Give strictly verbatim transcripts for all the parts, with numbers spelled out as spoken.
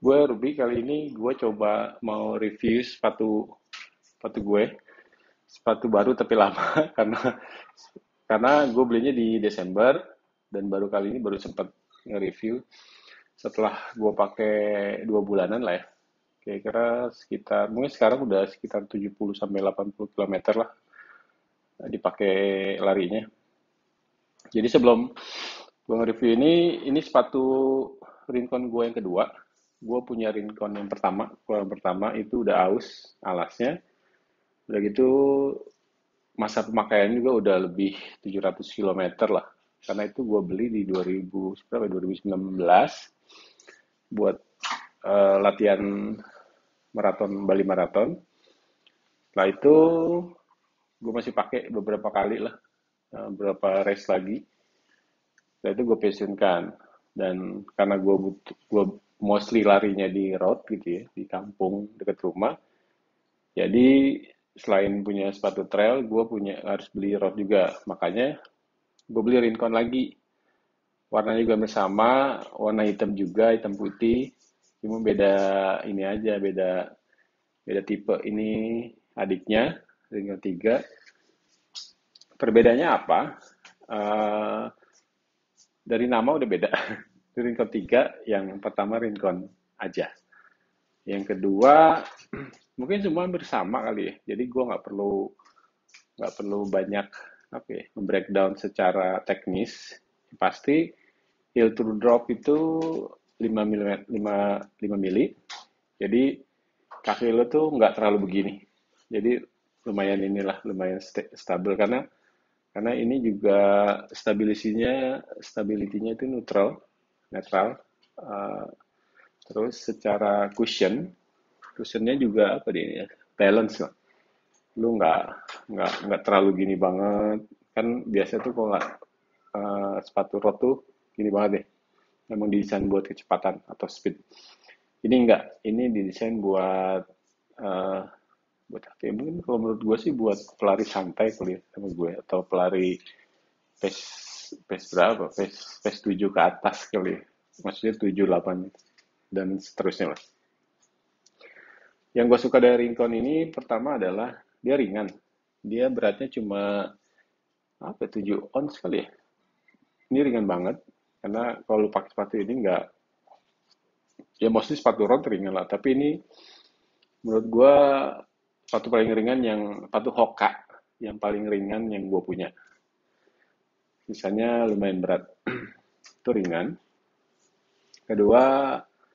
Gue Ruby kali ini gue coba mau review sepatu sepatu gue, sepatu baru tapi lama karena karena gue belinya di Desember dan baru kali ini baru sempat nge-review setelah gue pakai dua bulanan lah ya. Kira-kira sekitar mungkin sekarang udah sekitar tujuh puluh sampai delapan puluh kilometer lah dipakai larinya. Jadi sebelum gue nge-review ini, ini sepatu Rincon gue yang kedua. Gue punya Rincon yang pertama. Kalau yang pertama itu udah aus alasnya. Udah gitu masa pemakaian juga udah lebih tujuh ratus kilometer lah. Karena itu gue beli di dua ribu, berapa, dua ribu sembilan belas buat eh, latihan maraton Bali Marathon. Setelah itu gue masih pakai beberapa kali lah, eh, beberapa race lagi. Setelah itu gue pensiunkan. Dan karena gue butuh, gue mostly larinya di road gitu ya, di kampung dekat rumah. Jadi selain punya sepatu trail, gue punya harus beli road juga. Makanya gue beli Rincon lagi. Warnanya juga sama, warna hitam juga, hitam putih. Cuma beda ini aja, beda beda tipe. Ini adiknya, Rincon tiga. Perbedaannya apa? Eh, dari nama udah beda. Rincon tiga, yang pertama Rincon aja. Yang kedua, mungkin semua hampir sama kali ya. Jadi gue nggak perlu nggak perlu banyak apa ya, breakdown secara teknis. Pasti heel to drop itu lima milimeter, lima, lima mili. Jadi kaki lo tuh nggak terlalu begini. Jadi lumayan inilah, lumayan sta- stabil karena karena ini juga stabilisinya stability-nya itu neutral, netral. Uh, terus secara cushion, cushionnya juga apa dia ya, balance lah. Lu nggak nggak nggak terlalu gini banget. Kan biasa tuh kalau nggak uh, sepatu road tuh gini banget deh. Memang didesain buat kecepatan atau speed. Ini enggak, ini didesain buat uh, buat apa ya? Mungkin kalau menurut gue sih buat pelari santai kali ya sama gue atau pelari pace pace berapa? Pace pace tujuh ke atas kali ya. Maksudnya tujuh delapan dan seterusnya lah. Yang gue suka dari Rincon ini pertama adalah dia ringan. Dia beratnya cuma apa tujuh ons kali ya. Ini ringan banget karena kalau lu pakai sepatu ini enggak, ya mostly sepatu road ringan lah, tapi ini menurut gue sepatu paling ringan yang sepatu Hoka yang paling ringan yang gue punya. Sisanya lumayan berat. Itu ringan. Kedua,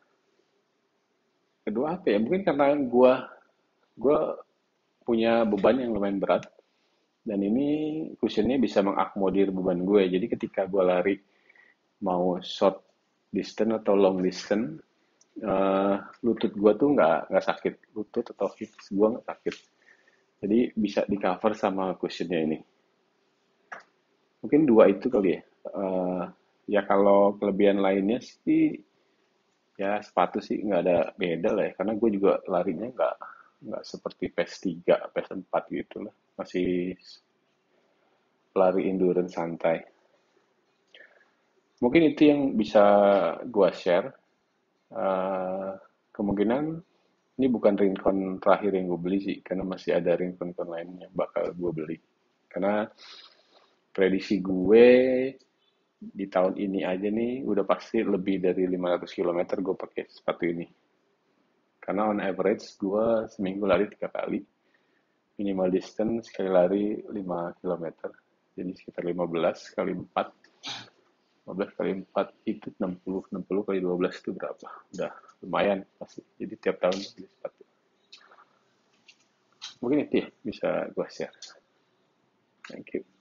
kedua apa ya? Mungkin karena gue gue punya beban yang lumayan berat dan ini cushionnya bisa mengakomodir beban gue. Jadi ketika gue lari mau short distance atau long distance, uh, lutut gue tuh nggak nggak sakit, lutut atau hips gue nggak sakit. Jadi bisa di cover sama cushionnya ini. Mungkin dua itu kali ya. Uh, ya kalau kelebihan lainnya sih ya sepatu sih nggak ada beda lah ya. Karena gue juga larinya nggak nggak seperti PES tiga, PES empat gitu lah. Masih lari endurance santai. Mungkin itu yang bisa gue share. Uh, kemungkinan ini bukan Rincon terakhir yang gue beli sih, karena masih ada Rincon lainnya bakal gue beli. Karena prediksi gue di tahun ini aja nih udah pasti lebih dari lima ratus kilometer gue pakai sepatu ini. Karena on average gue seminggu lari tiga kali. Minimal distance sekali lari lima kilometer. Jadi sekitar lima belas kali empat. lima belas kali empat itu enam puluh. enam puluh kali dua belas itu berapa? Udah lumayan pasti. Jadi tiap tahun beli sepatu. Mungkin itu ya bisa gue share. Thank you.